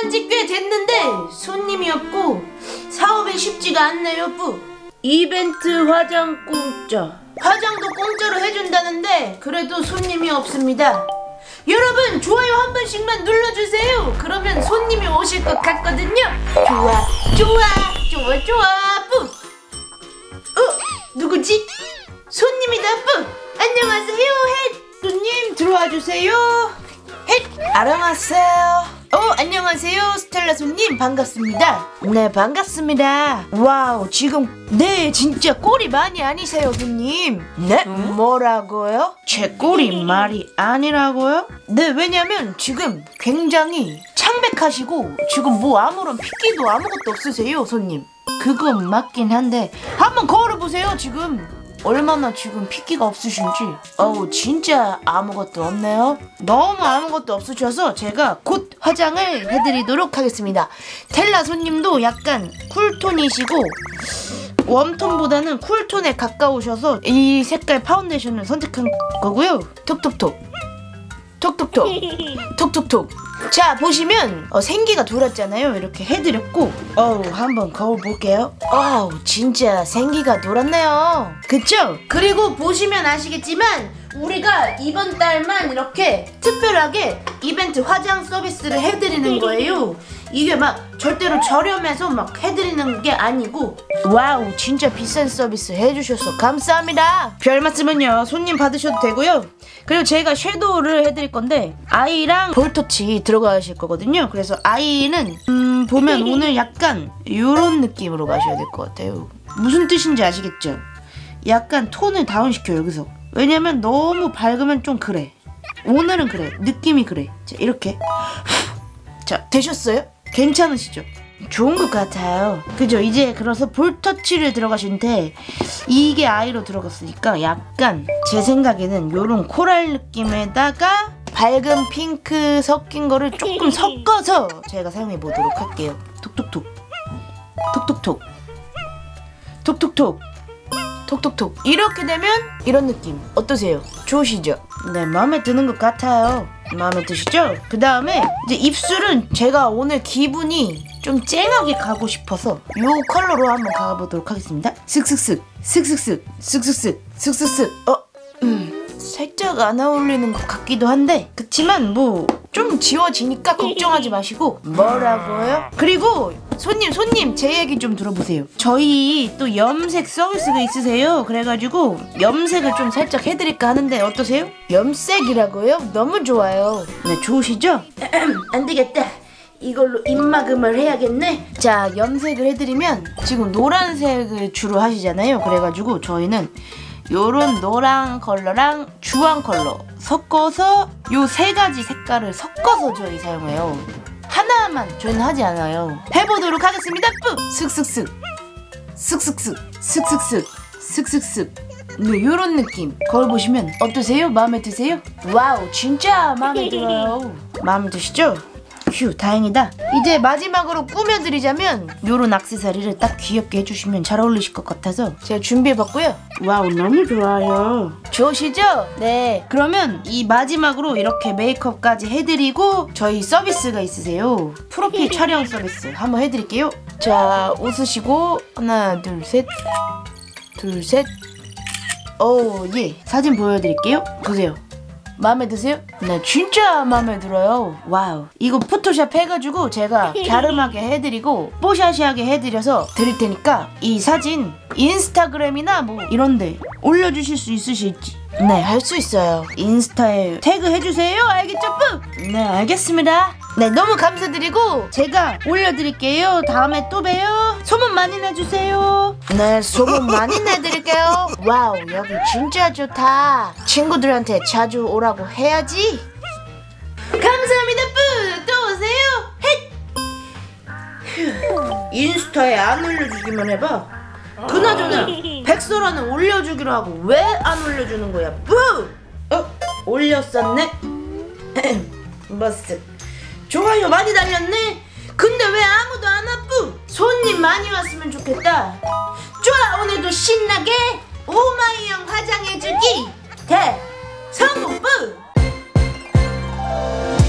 운영한 지 꽤 됐는데 손님이 없고 사업이 쉽지가 않네요. 뿌. 이벤트 화장 공짜. 화장도 공짜로 해준다는데 그래도 손님이 없습니다. 여러분 좋아요 한 번씩만 눌러주세요. 그러면 손님이 오실 것 같거든요. 좋아 좋아 좋아 좋아 뿌. 누구지? 손님이다 뿌. 안녕하세요 헷. 손님 들어와 주세요. 헷. 알아왔어요. 안녕하세요 스텔라 손님 반갑습니다. 네 반갑습니다. 와우 지금 네 진짜 꼴이 많이 아니세요 손님. 네? 뭐라고요? 제 꼴이 말이 아니라고요? 네 왜냐면 지금 굉장히 창백하시고 지금 뭐 아무런 핏기도 아무것도 없으세요 손님. 그건 맞긴 한데 한번 거울어보세요. 지금 얼마나 지금 핏기가 없으신지. 진짜 아무것도 없네요. 너무 아무것도 없으셔서 제가 곧 화장을 해드리도록 하겠습니다. 텔라 손님도 약간 쿨톤이시고 웜톤보다는 쿨톤에 가까우셔서 이 색깔 파운데이션을 선택한 거고요. 톡톡톡 톡톡톡 톡톡톡. 자 보시면 생기가 돌았잖아요. 이렇게 해드렸고 한번 거울 볼게요. 진짜 생기가 돌았네요. 그쵸? 그리고 보시면 아시겠지만 우리가 이번 달만 이렇게 특별하게 이벤트 화장 서비스를 해드리는 거예요. 이게 막 절대로 저렴해서 막 해드리는 게 아니고 와우 진짜 비싼 서비스 해주셔서 감사합니다. 별 말씀은요 손님 받으셔도 되고요. 그리고 제가 섀도우를 해드릴 건데 아이랑 볼터치 들어가실 거거든요. 그래서 아이는 보면 오늘 약간 요런 느낌으로 가셔야 될 것 같아요. 무슨 뜻인지 아시겠죠? 약간 톤을 다운시켜요 여기서. 왜냐면 너무 밝으면 좀 그래. 오늘은 그래 느낌이 그래. 자 이렇게 자 되셨어요? 괜찮으시죠? 좋은 것 같아요. 그죠? 이제 그래서 볼터치를 들어가시는데 이게 아이로 들어갔으니까 약간 제 생각에는 요런 코랄 느낌에다가 밝은 핑크 섞인 거를 조금 섞어서 제가 사용해 보도록 할게요. 톡톡톡 톡톡톡 톡톡톡 톡톡톡. 이렇게 되면 이런 느낌 어떠세요? 좋으시죠? 네 마음에 드는 것 같아요. 마음에 드시죠? 그 다음에 이제 입술은 제가 오늘 기분이 좀 쨍하게 가고 싶어서 요 컬러로 한번 가보도록 하겠습니다. 슥슥슥 슥슥슥 슥슥슥 슥슥슥. 살짝 안 어울리는 것 같기도 한데 그치만 뭐 좀 지워지니까 걱정하지 마시고. 뭐라고요? 그리고 손님 제 얘기 좀 들어보세요. 저희 또 염색 서비스가 있으세요. 그래가지고 염색을 좀 살짝 해드릴까 하는데 어떠세요? 염색이라고요? 너무 좋아요. 네 좋으시죠? 안되겠다. 이걸로 입막음을 해야겠네. 자 염색을 해드리면 지금 노란색을 주로 하시잖아요. 그래가지고 저희는 요런 노란 컬러랑 주황 컬러 섞어서 요 세 가지 색깔을 섞어서 저희 사용해요. 하나만 저희는 하지 않아요. 해보도록 하겠습니다. 뿌! 슥슥슥 슥슥슥 슥슥슥 슥슥슥. 네 요런 느낌. 거울 보시면 어떠세요? 마음에 드세요? 와우 진짜 마음에 들어요. 마음에 드시죠? 휴 다행이다. 이제 마지막으로 꾸며드리자면 요런 액세서리를 딱 귀엽게 해주시면 잘 어울리실 것 같아서 제가 준비해봤고요. 와우 너무 좋아요. 좋으시죠? 네 그러면 이 마지막으로 이렇게 메이크업까지 해드리고 저희 서비스가 있으세요. 프로필 촬영 서비스 한번 해드릴게요. 자 웃으시고 하나 둘 셋 둘 셋. 예 사진 보여드릴게요. 보세요. 마음에 드세요? 네 진짜 마음에 들어요. 와우 이거 포토샵 해가지고 제가 갸름하게 해드리고 뽀샤시하게 해드려서 드릴 테니까 이 사진 인스타그램이나 뭐 이런데 올려주실 수 있으실지. 네 할 수 있어요. 인스타에 태그 해주세요. 알겠죠? 뿌? 네 알겠습니다. 네 너무 감사드리고 제가 올려드릴게요. 다음에 또 봬요. 소문 많이 내주세요. 네 소문 많이 내드릴게요. 와우 여기 진짜 좋다. 친구들한테 자주 오라고 해야지. 감사합니다. 뿌! 또 오세요. 인스타에 안 올려주기만 해봐. 그나저나 백설아는 올려주기로 하고 왜 안 올려주는 거야? 뿌! 올렸었네? 머쓱 좋아요 많이 달렸네. 근데 왜 아무도 안 와? 뿌! 손님 많이 왔으면 좋겠다. 좋아 오늘도 신나게 오마이영 화장해주기 성공 뿌!